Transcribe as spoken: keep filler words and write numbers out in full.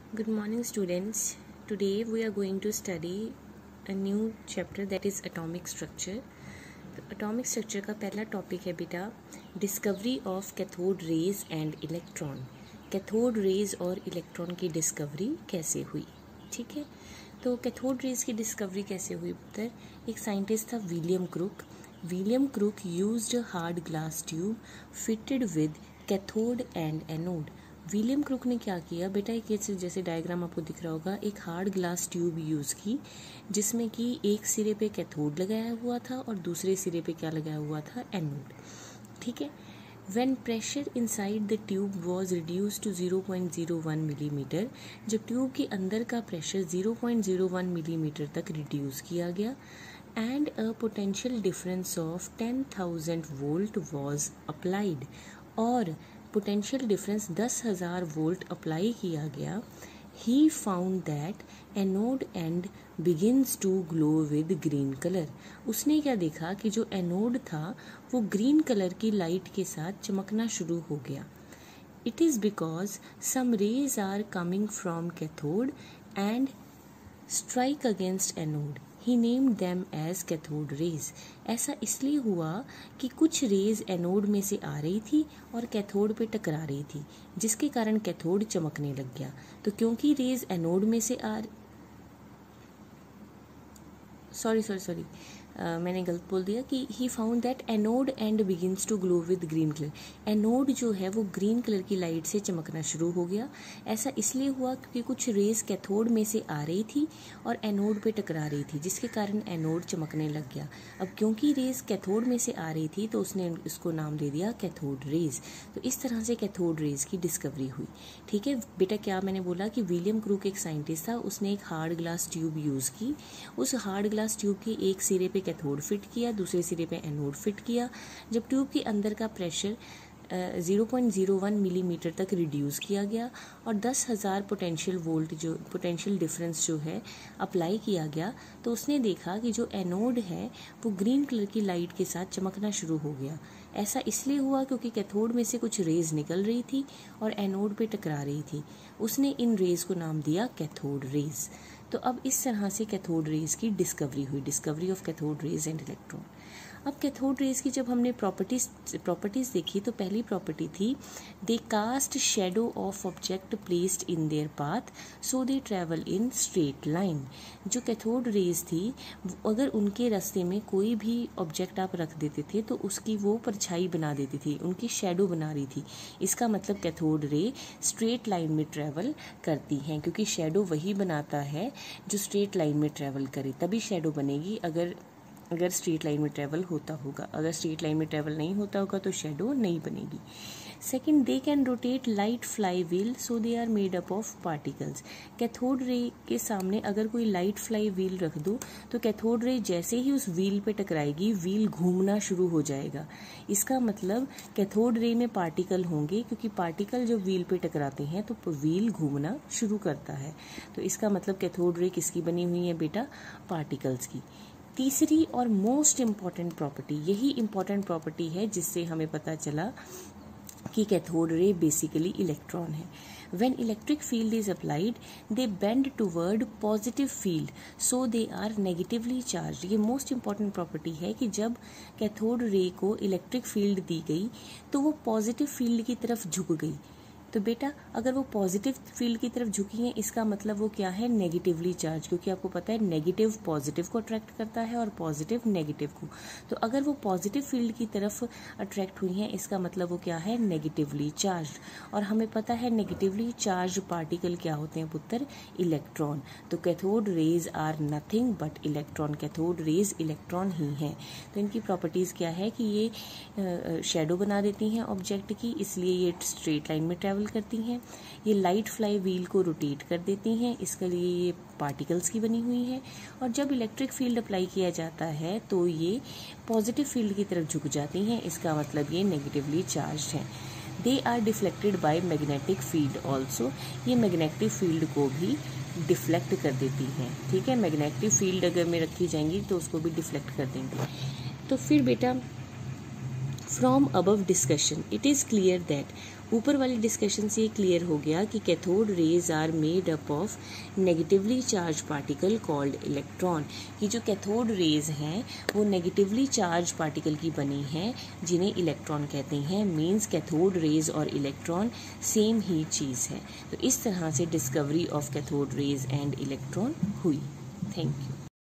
Good morning, students. Today we are going to study a new chapter, that is atomic structure. तो atomic structure का पहला topic है बेटा discovery of cathode rays and electron. Cathode rays और electron की discovery कैसे हुई. ठीक है, तो कैथोड रेज की डिस्कवरी कैसे हुई पुत्र. एक साइंटिस्ट था William Crook. William Crook used hard glass tube fitted with cathode and anode. William Crook ने क्या किया बेटा, एक जैसे डायग्राम आपको दिख रहा होगा, एक हार्ड ग्लास ट्यूब यूज़ की जिसमें कि एक सिरे पे कैथोड लगाया हुआ था और दूसरे सिरे पे क्या लगाया हुआ था, एनोड. ठीक है. When pressure inside the tube was reduced to zero point zero one millimetre, जब ट्यूब के अंदर का pressure zero point zero one millimetre तक रिड्यूस किया गया and a potential difference of ten thousand volt was applied, और potential difference दस हज़ार वोल्ट अप्लाई किया गया. He found that anode and begins to glow with green colour. उसने क्या देखा कि जो एनोड था वो ग्रीन कलर की लाइट के साथ चमकना शुरू हो गया. It is because some rays are coming from cathode and strike against anode. He named them as cathode rays. ऐसा इसलिए हुआ कि कुछ रेज एनोड में से आ रही थी और कैथोड पे टकरा रही थी, जिसके कारण कैथोड चमकने लग गया. तो क्योंकि रेज एनोड में से आ सॉरी सॉरी सॉरी मैंने गलत बोल दिया कि he found that anode and begins to glow with green colour. Anode जो है वो ग्रीन कलर की लाइट से चमकना शुरू हो गया. ऐसा इसलिए हुआ क्योंकि कुछ रेज कैथोड में से आ रही थी और एनोड पे टकरा रही थी, जिसके कारण एनोड चमकने लग गया. अब क्योंकि रेज कैथोड में से आ रही थी तो उसने इसको नाम दे दिया कैथोड रेज. तो इस तरह से कैथोड रेज की डिस्कवरी हुई. ठीक है बेटा, क्या मैंने बोला कि विलियम क्रूक एक साइंटिस्ट था. उसने एक हार्ड ग्लास ट्यूब यूज़ की. उस हार्ड ग्लास ट्यूब के एक सिरे पे कैथोड फिट किया, दूसरे सिरे पे एनोड फिट किया. जब ट्यूब के अंदर का pressure zero point zero one millimetre तक रिड्यूस किया गया और दस हज़ार पोटेंशियल वोल्ट जो पोटेंशियल डिफरेंस जो है अप्लाई किया गया, तो उसने देखा कि जो एनोड है वो ग्रीन कलर की लाइट के साथ चमकना शुरू हो गया. ऐसा इसलिए हुआ क्योंकि कैथोड में से कुछ रेज निकल रही थी और एनोड पे टकरा रही थी. उसने इन रेज को नाम दिया कैथोड रेज. तो अब इस तरह से कैथोड रेज की डिस्कवरी हुई, discovery of cathode rays and electron. अब कैथोड रेज की जब हमने प्रॉपर्टीज प्रॉपर्टीज देखी तो पहली प्रॉपर्टी थी they cast shadow of object placed in their path so they travel in straight line. जो कैथोड रेज थी, अगर उनके रास्ते में कोई भी ऑब्जेक्ट आप रख देते थे तो उसकी वो परछाई बना देती थी, उनकी शेडो बना रही थी. इसका मतलब कैथोड रे स्ट्रेट लाइन में ट्रैवल करती हैं, क्योंकि शेडो वही बनाता है जो स्ट्रेट लाइन में ट्रैवल करे. तभी शेडो बनेगी अगर अगर स्ट्रेट लाइन में ट्रैवल होता होगा. अगर स्ट्रेट लाइन में ट्रैवल नहीं होता होगा तो शेडो नहीं बनेगी. Second, they can rotate light flywheel so they are made up of particles. Cathode ray के सामने अगर कोई लाइट फ्लाई व्हील रख दो तो कैथोड रे जैसे ही उस व्हील पे टकराएगी व्हील घूमना शुरू हो जाएगा. इसका मतलब कैथोड रे में पार्टिकल होंगे, क्योंकि पार्टिकल जब व्हील पे टकराते हैं तो व्हील घूमना शुरू करता है. तो इसका मतलब कैथोड रे किसकी बनी हुई है बेटा, पार्टिकल्स की. तीसरी और मोस्ट इम्पॉर्टेंट प्रॉपर्टी, यही इम्पॉर्टेंट प्रॉपर्टी है जिससे हमें पता चला कि कैथोड रे बेसिकली इलेक्ट्रॉन है. When electric field is applied, they bend toward positive field, so they are negatively charged. ये मोस्ट इम्पॉर्टेंट प्रॉपर्टी है कि जब कैथोड रे को इलेक्ट्रिक फील्ड दी गई तो वो पॉजिटिव फील्ड की तरफ झुक गई. तो बेटा अगर वो पॉजिटिव फील्ड की तरफ झुकी है, इसका मतलब वो क्या है, नेगेटिवली चार्ज, क्योंकि आपको पता है नेगेटिव पॉजिटिव को अट्रैक्ट करता है और पॉजिटिव नेगेटिव को. तो अगर वो पॉजिटिव फील्ड की तरफ अट्रैक्ट हुई हैं, इसका मतलब वो क्या है, नेगेटिवली चार्ज. और हमें पता है नेगेटिवली चार्ज पार्टिकल क्या होते हैं पुत्र, इलेक्ट्रॉन. तो cathode rays are nothing but electron. Cathode rays electron ही हैं. तो इनकी प्रॉपर्टीज क्या है कि ये शेडो बना देती हैं ऑब्जेक्ट की, इसलिए ये स्ट्रेट लाइन में ट्रैवल करती हैं. ये लाइट फ्लाई व्हील को रोटेट कर देती हैं, इसके लिए ये पार्टिकल्स की बनी हुई है. और जब इलेक्ट्रिक फील्ड अप्लाई किया जाता है तो ये पॉजिटिव फील्ड की तरफ झुक जाती हैं, इसका मतलब ये नेगेटिवली चार्ज हैं. They are deflected by magnetic field also. ये मैग्नेटिक फील्ड को भी डिफ्लेक्ट कर देती हैं. ठीक है, मैग्नेटिक फील्ड अगर में रखी जाएंगी तो उसको भी डिफ्लेक्ट कर देंगे. तो फिर बेटा From above discussion, it is clear that ऊपर वाली डिस्कशन से क्लियर हो गया कि cathode rays are made up of negatively charged particle called electron. कि जो कैथोड रेज हैं वो नेगेटिवली चार्ज पार्टिकल की बनी हैं जिन्हें इलेक्ट्रॉन कहते हैं। मीन्स कैथोड रेज और इलेक्ट्रॉन सेम ही चीज़ है। तो इस तरह से discovery of cathode rays and electron हुई। Thank you.